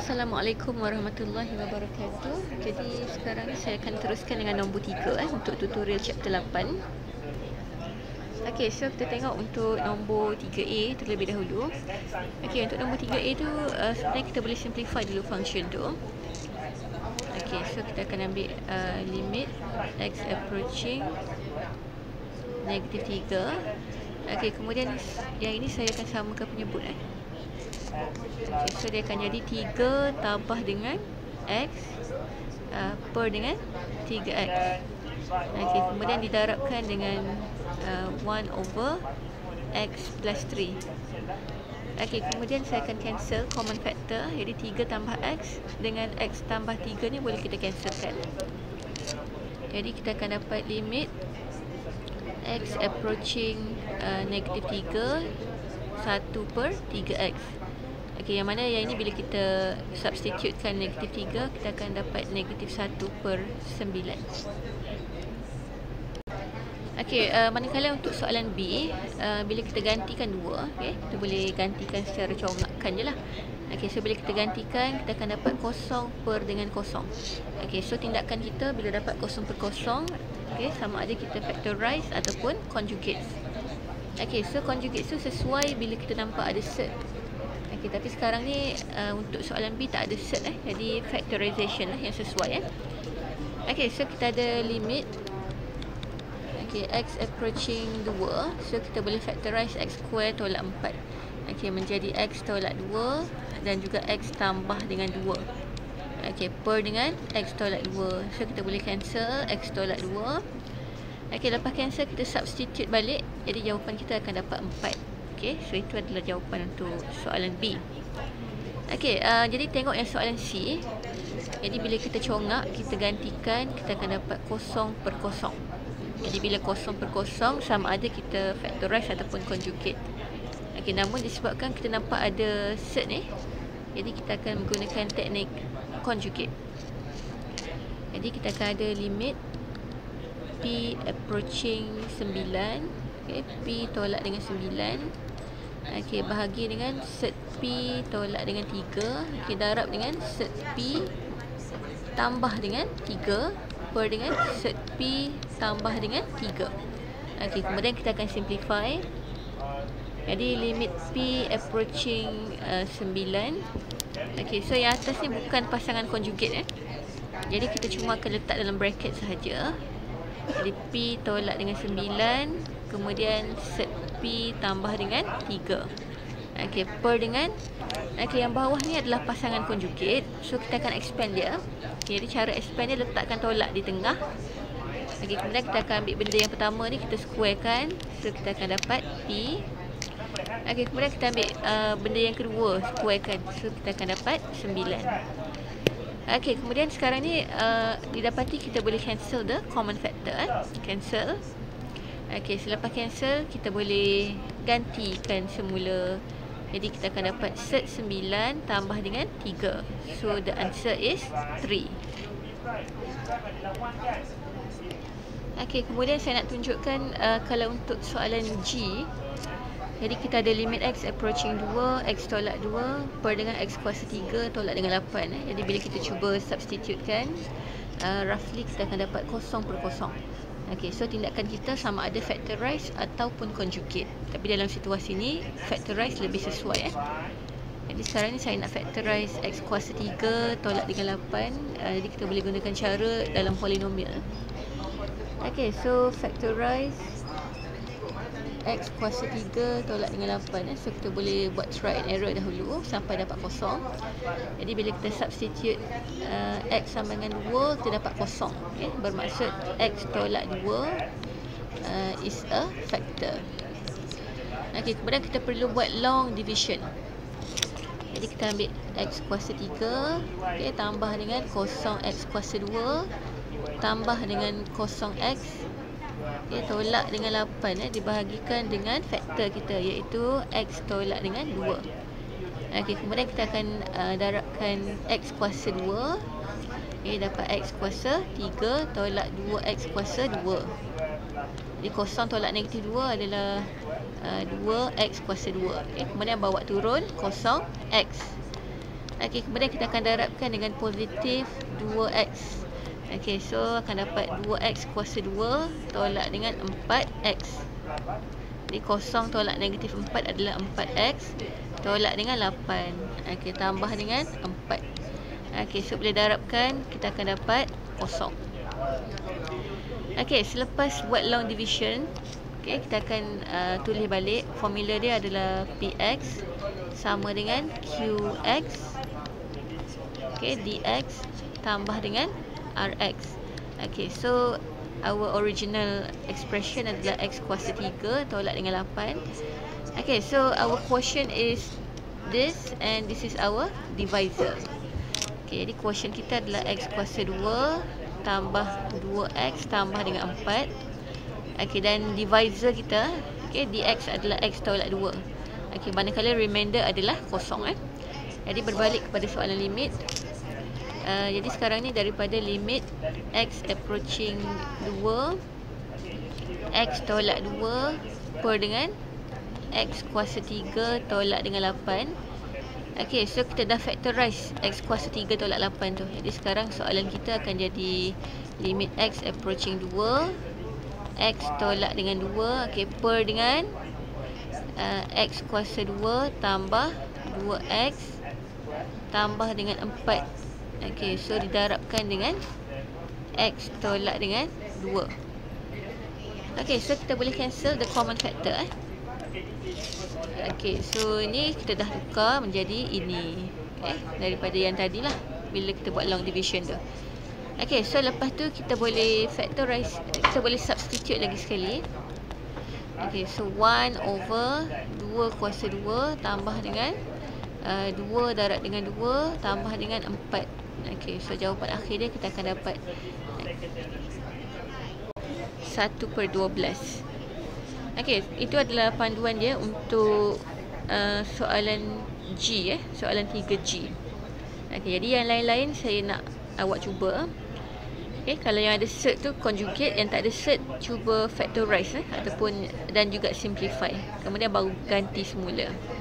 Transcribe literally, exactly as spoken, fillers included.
Assalamualaikum warahmatullahi wabarakatuh. Jadi sekarang ni saya akan teruskan dengan nombor tiga eh, untuk tutorial chapter lapan. Okey, so kita tengok untuk nombor tiga A terlebih dahulu. Okey, untuk nombor tiga A tu uh, sebenarnya kita boleh simplify dulu function tu. Okey, so kita akan ambil uh, limit x approaching negatif tiga. Okey, kemudian yang ini saya akan samakan penyebut eh. Okay, so dia akan jadi tiga tambah dengan x uh, per dengan tiga x. Okay, kemudian didarabkan dengan uh, one over x plus three. Okay, kemudian saya akan cancel common factor. Jadi tiga tambah x dengan x tambah tiga ni boleh kita cancelkan. Jadi kita akan dapat limit x approaching uh, negatif tiga satu per tiga x. Okey, yang mana yang ini bila kita substitutekan negatif tiga, kita akan dapat negatif satu per sembilan. Okey, uh, manakala untuk soalan B, uh, bila kita gantikan dua, okay, kita boleh gantikan secara congakkan je lah. Okey, so bila kita gantikan, kita akan dapat kosong per dengan kosong. Okey, so tindakan kita bila dapat kosong per kosong, okay, sama ada kita factorize ataupun conjugate. Okey, so conjugate tu sesuai bila kita nampak ada cert. Okay, tapi sekarang ni uh, untuk soalan B tak ada cert eh. Jadi factorization lah yang sesuai eh. Okay, so kita ada limit okay, x approaching dua. So kita boleh factorize x square tolak empat. Okay, menjadi x tolak dua dan juga x tambah dengan dua. Okay, per dengan x tolak dua. So kita boleh cancel x tolak dua. Okay, lepas cancel kita substitute balik. Jadi jawapan kita akan dapat empat. Okay, so itu adalah jawapan untuk soalan B. Okay, uh, jadi tengok yang soalan C. Jadi bila kita congak, kita gantikan, kita akan dapat kosong per kosong. Jadi bila kosong per kosong, sama ada kita factorize ataupun conjugate. Okay, namun disebabkan kita nampak ada cert ni, jadi kita akan menggunakan teknik conjugate. Jadi kita akan ada limit P approaching sembilan. Okay, P tolak dengan sembilan. Okey, bahagi dengan set P tolak dengan tiga. Okey, darab dengan set P tambah dengan tiga per dengan set P tambah dengan tiga. Okey, kemudian kita akan simplify. Jadi limit P approaching uh, sembilan. Okey, so yang atas ni bukan pasangan conjugate eh. Jadi kita cuma akan letak dalam bracket sahaja. Jadi P tolak dengan sembilan, kemudian set P tambah dengan tiga. Okey, per dengan okey, yang bawah ni adalah pasangan conjugate. So kita akan expand dia. Okay, jadi cara expand dia, letakkan tolak di tengah. Okey, kemudian kita akan ambil benda yang pertama ni, kita squarekan. So kita akan dapat P. Okey, kemudian kita ambil uh, benda yang kedua, squarekan. So kita akan dapat sembilan. Okey, kemudian sekarang ni uh, didapati kita boleh cancel the common factor eh. Cancel. Okey, selepas cancel kita boleh gantikan semula. Jadi kita akan dapat set sembilan tambah dengan tiga. So the answer is three. Okey, kemudian saya nak tunjukkan uh, kalau untuk soalan G. Jadi kita ada limit x approaching dua, x tolak dua per dengan x kuasa tiga tolak dengan lapan eh. Jadi bila kita cuba substitutekan, uh, roughly kita akan dapat kosong per kosong. Okey, so tindakan kita sama ada factorize ataupun conjugate. Tapi dalam situasi ni factorize lebih sesuai eh. Jadi sekarang ni saya nak factorize x kuasa tiga tolak dengan lapan. Uh, jadi kita boleh gunakan cara dalam polinomial. Okey, so factorize x kuasa tiga tolak dengan lapan eh. So kita boleh buat try and error dahulu sampai dapat kosong. Jadi bila kita substitute uh, x sama dengan dua, kita dapat kosong. Okay? Bermaksud x tolak dua uh, is a factor. Okay, kemudian kita perlu buat long division. Jadi kita ambil x kuasa tiga, okay, tambah dengan kosong x kuasa dua, tambah dengan kosong x, okay, tolak dengan lapan eh, dibahagikan dengan faktor kita, iaitu x tolak dengan dua. Okay, kemudian kita akan uh, darabkan x kuasa dua, okay, dapat x kuasa tiga tolak dua x kuasa dua. Jadi kosong tolak negatif dua adalah uh, dua x kuasa dua. Okay, kemudian bawa turun kosong x. Okey, kemudian kita akan darabkan dengan positif dua x. Okey, so akan dapat dua x kuasa dua tolak dengan empat x. Jadi kosong tolak negatif empat adalah empat x tolak dengan lapan. Okey, tambah dengan empat. Okey, so boleh darabkan, kita akan dapat kosong. Okey, selepas buat long division, okey, kita akan uh, tulis balik. Formula dia adalah Px sama dengan Qx, okey, dx tambah dengan Rx. Okey, so our original expression adalah x kuasa tiga tolak dengan lapan. Okay, so our quotient is this and this is our divisor. Okay, jadi quotient kita adalah x kuasa dua tambah dua x tambah dengan empat. Okay, dan divisor kita, okay, dx adalah x tolak dua. Okay, manakala remainder adalah kosong. Eh. Jadi berbalik kepada soalan limit. Uh, jadi sekarang ni daripada limit x approaching dua, x tolak dua per dengan x kuasa tiga tolak dengan lapan. Ok, so kita dah factorize x kuasa tiga tolak lapan tu. Jadi sekarang soalan kita akan jadi limit x approaching dua, x tolak dengan dua, ok, per dengan uh, x kuasa dua tambah dua x tambah dengan empat. Ok, so didarabkan dengan x tolak dengan dua. Ok, so kita boleh cancel the common factor. Eh. Ok, so ni kita dah tukar menjadi ini. Okay, daripada yang tadi lah, bila kita buat long division tu. Ok, so lepas tu kita boleh factorize, kita boleh substitute lagi sekali. Ok, so one over dua kuasa dua tambah dengan uh, dua darab dengan dua tambah dengan empat. Ok, so jawapan akhir dia kita akan dapat satu per dua belas. Ok, itu adalah panduan dia untuk uh, soalan G, eh, soalan tiga G. Ok, jadi yang lain-lain saya nak awak cuba. Ok, kalau yang ada cert tu conjugate, yang tak ada cert cuba factorize, eh, ataupun dan juga simplify. Kemudian baru ganti semula.